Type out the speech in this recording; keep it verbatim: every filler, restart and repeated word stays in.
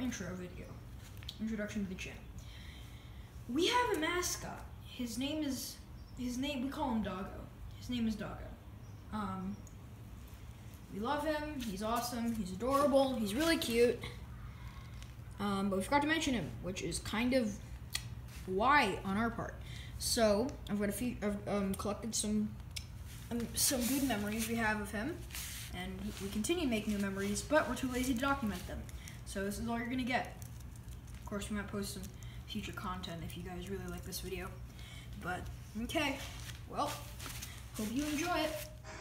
intro video, introduction to the channel. We have a mascot. His name is, his name, we call him Doggo. His name is Doggo. Um, we love him, he's awesome, he's adorable, he's really cute. Um, but we forgot to mention him, which is kind of why on our part. So, I've got a few, I've um, collected some, um, some good memories we have of him. And we continue making new memories, but we're too lazy to document them. So this is all you're gonna get. Of course, we might post some future content if you guys really like this video. But, okay, well, hope you enjoy it.